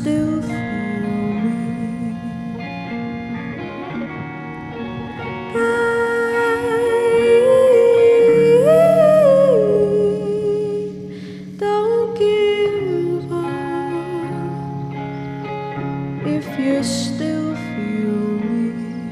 still feel me. Don't give up if you still feel me.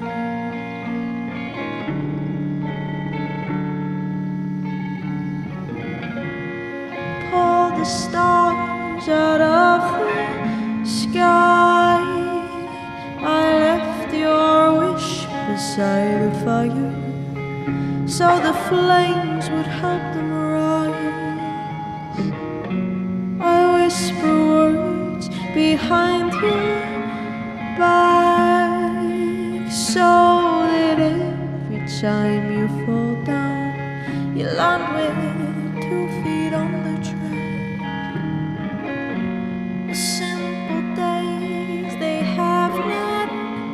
Pull the stars out of the sky. I left your wish beside the fire, so the flames would help them rise. I whisper words behind your back, so that every time you fall down, you land with 2 feet on the track. The simple days, they have not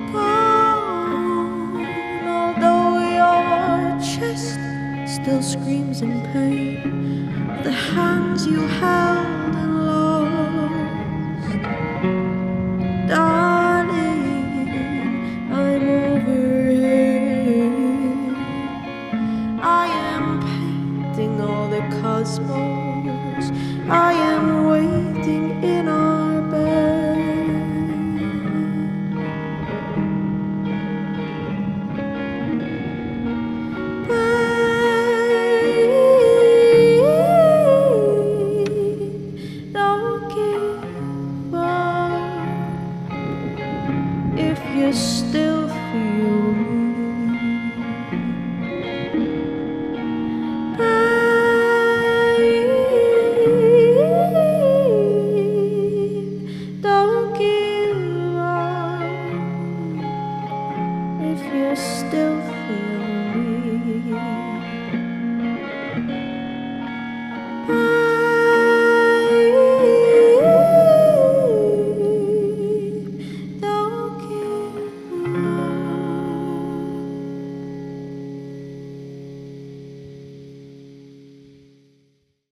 gone, although your chest still screams in pain. The hands you held and lost, darling, I'm over here. I am painting all the cosmos. I am waiting in our bed. Don't give up if you're still